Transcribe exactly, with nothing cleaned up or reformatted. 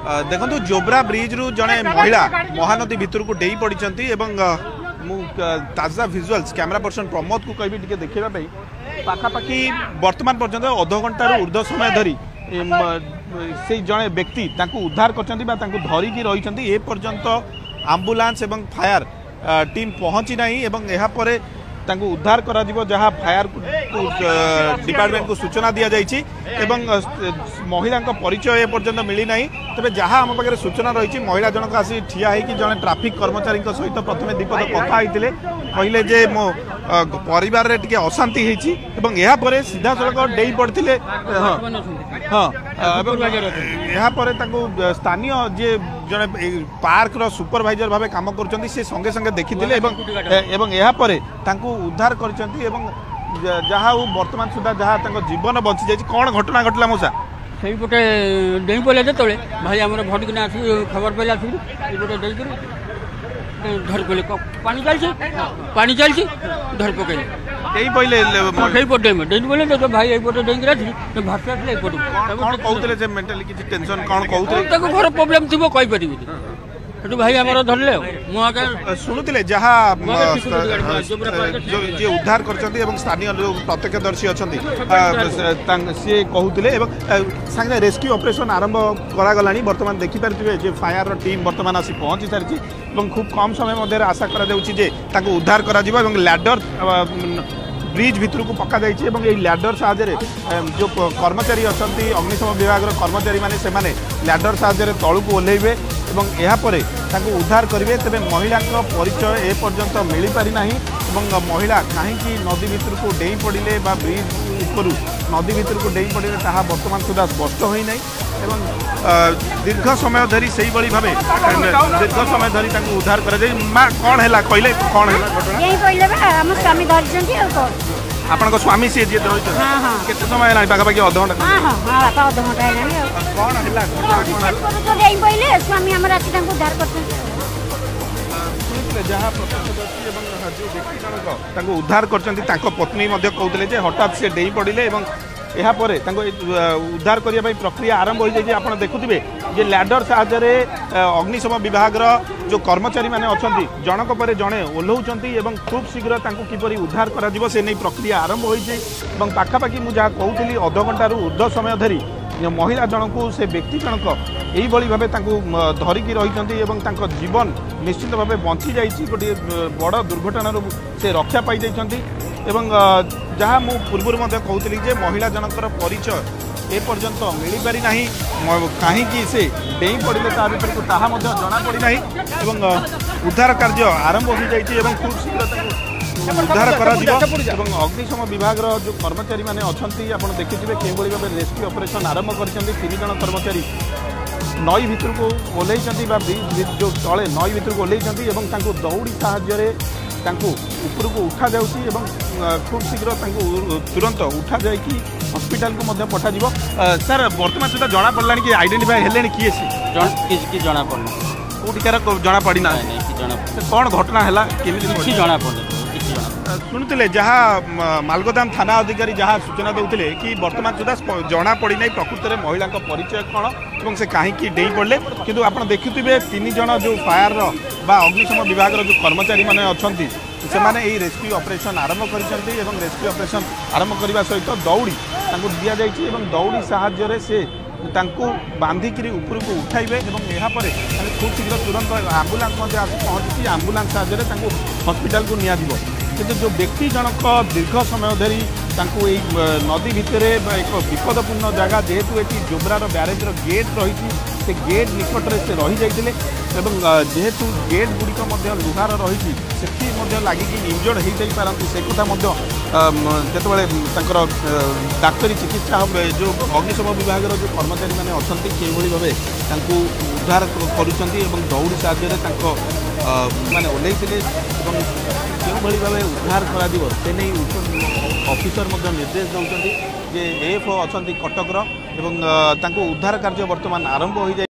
देखो जोब्रा ब्रिज रु जड़े महिला महानदी भितर को डेई पड़ी मु ताजा विजुअल्स कैमरा पर्सन प्रमोद को कहि टिके देखिबा पाखापाखि वर्तमान पर्यंत अध घंटार ऊर्ध्व समय धरी से जड़े व्यक्ति उद्धार कर धरिकी रही ए पर्यंत आम्बुलांस एवं फायर टीम पहुंची नहीं तांको उद्धार करा जीवो जहाँ फायर डिपार्टमेंट को सूचना दि जाइए महिला परिचय ए पर्यंत मिली ना तेज जहाँ आम पाखे सूचना रही महिला जनक आसी ठिया होगी जड़े ट्राफिक कर्मचारी सहित प्रथम दीपद कथा होते कहले जे मो परिवार रे टिके अशांति होती सीधा सड़क डेई पड़ते हाँ स्थानीय जे जड़े पार्क रो सुपरवाइजर भाव काम कर संगे संगे देखी उद्धार कर जहाँ वर्तमान सुधा जहाँ जीवन बची जाए कौन घटना घटला मौसा से पटे डेई पड़े जो भाई आम भटकिना आस खबर पाइले आसपटे डेई धर पड़े पानी चलती पानी चलती धर पकड़े डेई पड़े डेई पड़े तो भाई एपटे डेई भाषा कहते मेंटली किसी टेंशन कौन कहते घर प्रोब्लेम थी कही पारि भाई आम धरले शुणुले जहाँ जी उद्धार कर स्थानीय जो प्रत्यक्षदर्शी अच्छा सी कहते सागे रेस्क्यू ऑपरेशन आरंभ करागला बर्तमान देखिपारे फायर टीम बर्तमान आसी पहुंची सारी खूब कम समय मध्य आशा कर उद्धार कर लैडर ब्रिज भितर को पका जाइए लैडर साहाय्य जो कर्मचारी अच्छा अग्निशम विभाग कर्मचारी माने से माने लैडर साहाय्य तलू को ओह्लैबे यापर उद्धार करेंगे तेज महिला परिचय ए पर्यंत मिल पारिना महिला कहीं नदी भितर को डेई पड़े ब्रिज ऊपर नदी भितर को डेई पड़े ता बर्तमान सुधा स्पष्ट होना दीर्घ समय धरी से भाव दीर्घ समय धरी उद्धार कर माँ कौन है कहले कौन है आपन स्वामी सी जी केते समय है पाखापाखि अध घंटा कौन है स्वामी उद्धार जहाँ प्रत्यक्षदर्शी जो व्यक्ति जनक उद्धार कर पत्नी कहते हठात से डेई पड़े यापर उद्धार करने प्रक्रिया आरंभ हो जाए आप देखुए जे लैडर साहाय्य अग्निशम विभाग जो कर्मचारी मैंने अच्छा जनक पर जड़े ओह्लौं खूब शीघ्र किपरि उद्धार कर से नहीं प्रक्रिया आरंभ हो पाखापाखि मुझे कहूली अध घंटार ऊर्ध्व समय धरी महिला जनक से व्यक्ति जनक यही भाव धरिकी रही जीवन निश्चित भाव बंची जाइए गोटे बड़ दुर्घटनार से रक्षा पाई जाइछंती एवं जहाँ मु पूर्व कहती जे महिला जनकर परिचय ए पर्यंत मिल पारि नाही कहीं से डेई पड़े ता भीतर को ताहा जना पड़ना एवं उद्धार कार्य आरंभ हो जाइए खूब शीघ्र उद्धार कर अग्निशम विभाग जो कर्मचारी मैंने अच्छा आप देखिए कि भाव रेस्क्यू ऑपरेशन आरंभ कर तीन जन कर्मचारी नई भितर को ओह्लैंती ब्रिज जो तले नई भितर को ओह्लैंती दौड़ी साहाय्य ऊपर को उठा जाऊँगी खूब शीघ्र तुरंत उठा जाकि हॉस्पिटल को पठा सर बर्तमान सुधा जना पड़ा कि आइडेंटिफाई हेले किए कि जना पड़ना कौटिकार जना पड़ना कौन घटना है कि जना पड़ना शुणुले जहाँ मालगोदाम थाना अधिकारी जहाँ सूचना देते कि वर्तमान सुधा जना पड़ी ना प्रकृत में महिला परिचय कौन और से कहीं डेई पड़े किंतु आप देखुए तीन जन जो फायर अग्निशम विभाग जो कर्मचारी मैंने अच्छा से मैंने यही रेस्क्यू ऑपरेशन आरंभ कर रेस्क्यू ऑपरेशन आरंभ करने सहित दौड़ी दि जाइए दौड़ी साहाय्य से बांधिकी ऊपर को उठाइबे यापर खूब शीघ्र तुरंत आम्बुलांस आसी पहुँची आम्बुलांस साहाय्य हॉस्पिटल को निया किंतु जो व्यक्ति जनक दीर्घ समय धरी नदी भितर एक विपदपूर्ण जगह जेहेतु ये जोब्रार ब्यारेजर गेट रही से गेट निकट में से रही जाते जेहेतु गेट गुड़िक लुहार रही से लगिकी इंजर्ड हो पारती से कथा जो डाक्तरी चिकित्सा जो अग्निशम विभाग जो कर्मचारी मैंने अच्छा से भाव उद्धार कर दौड़ी साहाय्य माने ओह्लैते जो भाव उद्धार कर ऑफिसर निर्देश दौरान जे एएफओ अच्छा कटकर उद्धार कार्य बर्तमान आरंभ हो जाए।